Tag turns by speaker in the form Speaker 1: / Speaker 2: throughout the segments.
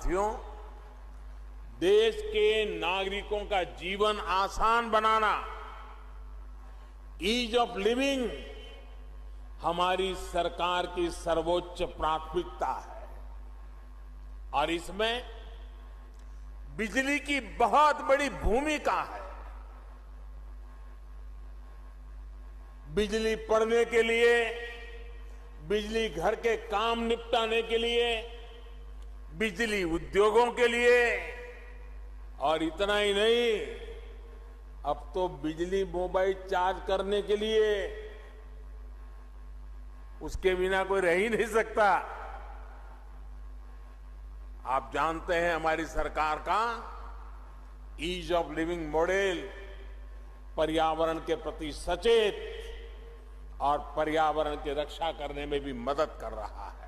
Speaker 1: साथियों, देश के नागरिकों का जीवन आसान बनाना, ईज ऑफ लिविंग हमारी सरकार की सर्वोच्च प्राथमिकता है और इसमें बिजली की बहुत बड़ी भूमिका है। बिजली पढ़ने के लिए, बिजली घर के काम निपटाने के लिए, बिजली उद्योगों के लिए और इतना ही नहीं, अब तो बिजली मोबाइल चार्ज करने के लिए, उसके बिना कोई रह ही नहीं सकता। आप जानते हैं हमारी सरकार का ईज ऑफ लिविंग मॉडल पर्यावरण के प्रति सचेत और पर्यावरण की रक्षा करने में भी मदद कर रहा है।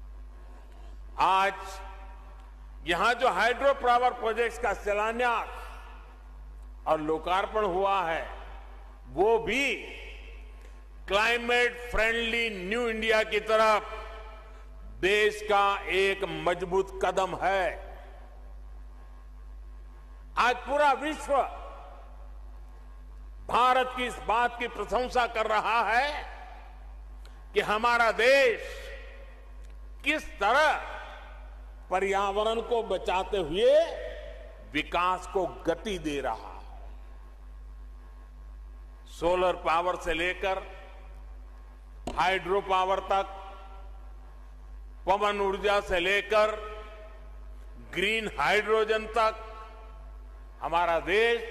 Speaker 1: आज यहां जो हाइड्रो पावर प्रोजेक्ट्स का शिलान्यास और लोकार्पण हुआ है, वो भी क्लाइमेट फ्रेंडली न्यू इंडिया की तरफ देश का एक मजबूत कदम है। आज पूरा विश्व भारत की इस बात की प्रशंसा कर रहा है कि हमारा देश किस तरह पर्यावरण को बचाते हुए विकास को गति दे रहा है। सोलर पावर से लेकर हाइड्रो पावर तक, पवन ऊर्जा से लेकर ग्रीन हाइड्रोजन तक हमारा देश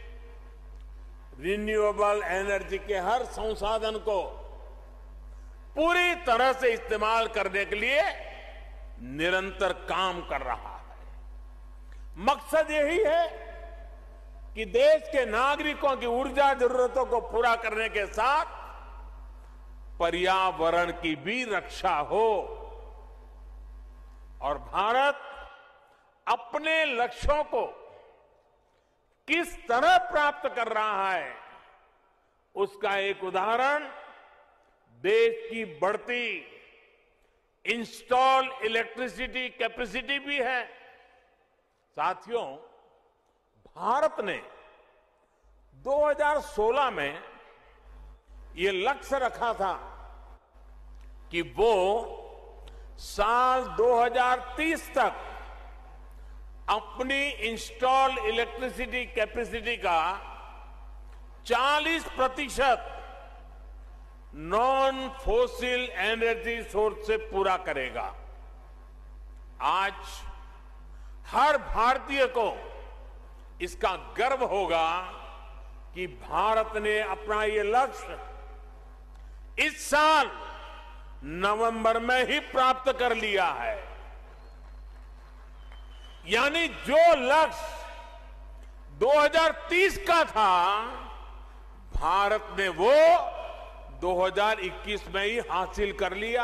Speaker 1: रिन्यूएबल एनर्जी के हर संसाधन को पूरी तरह से इस्तेमाल करने के लिए निरंतर काम कर रहा है। मकसद यही है कि देश के नागरिकों की ऊर्जा जरूरतों को पूरा करने के साथ पर्यावरण की भी रक्षा हो और भारत अपने लक्ष्यों को किस तरह प्राप्त कर रहा है, उसका एक उदाहरण देश की बढ़ती इंस्टॉल इलेक्ट्रिसिटी कैपेसिटी भी है। साथियों, भारत ने 2016 में ये लक्ष्य रखा था कि वो साल 2030 तक अपनी इंस्टॉल इलेक्ट्रिसिटी कैपेसिटी का 40% नॉन फोसिल एनर्जी सोर्स से पूरा करेगा। आज हर भारतीय को इसका गर्व होगा कि भारत ने अपना ये लक्ष्य इस साल नवंबर में ही प्राप्त कर लिया है। यानी जो लक्ष्य 2030 का था, भारत ने वो 2021 में ही हासिल कर लिया।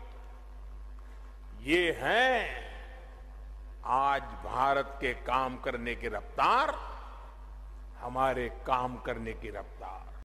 Speaker 1: ये है आज भारत के काम करने की रफ्तार, हमारे काम करने की रफ्तार।